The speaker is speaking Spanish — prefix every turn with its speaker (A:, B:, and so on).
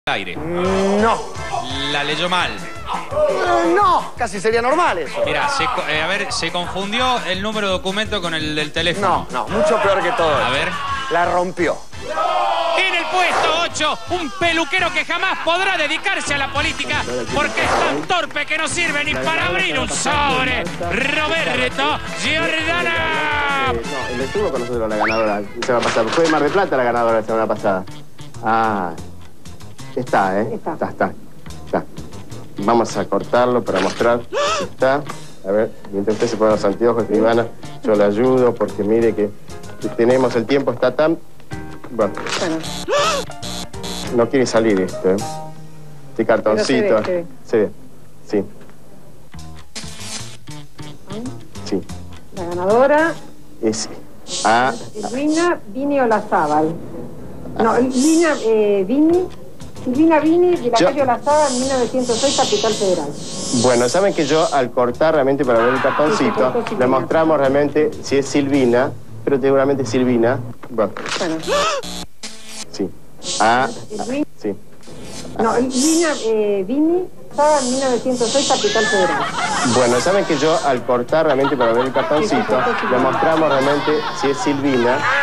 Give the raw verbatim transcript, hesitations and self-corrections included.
A: Aire.
B: No.
A: La leyó mal.
B: Eh, no, casi sería normal eso.
A: Mirá, se, eh, a ver, se confundió el número de documento con el del teléfono.
B: No, no, mucho peor que todo.
A: A ver.
B: La rompió.
C: En el puesto ocho, un peluquero que jamás podrá dedicarse a la política porque es tan torpe que no sirve ni para abrir un sobre. Roberto Giordana.
D: Eh, no, el estuvo con nosotros la ganadora la semana pasada. Fue de Mar del Plata la ganadora la semana pasada. Ah, está, ¿eh? Está. Está, está, está. Vamos a cortarlo para mostrar. Está. A ver, mientras usted se pone los anteojos, Ivana, yo le ayudo porque mire que tenemos el tiempo, está tan... Bueno.
E: Bueno.
D: No quiere salir esto, ¿eh? Este cartoncito.
E: Se ve,
D: se ve. Sí. Sí.
E: La ganadora
D: Es A.
E: Silvina Vini Olazábal. No, Silvina eh, Vini. Silvina Vini de la
D: Yo...
E: calle Olazábal, mil novecientos seis, Capital Federal.
D: Bueno, saben que yo al cortar realmente para ver el cartoncito,
E: sí,
D: le mostramos realmente si es Silvina, pero seguramente Silvina. Bueno.
E: Bueno.
D: Sí. A.
E: Silvina.
D: Sí.
E: No, Silvina eh, Vini, Olazábal, mil novecientos seis, Capital Federal.
D: Bueno, saben que yo al cortar realmente para ver el cartoncito, le mostramos realmente si es Silvina,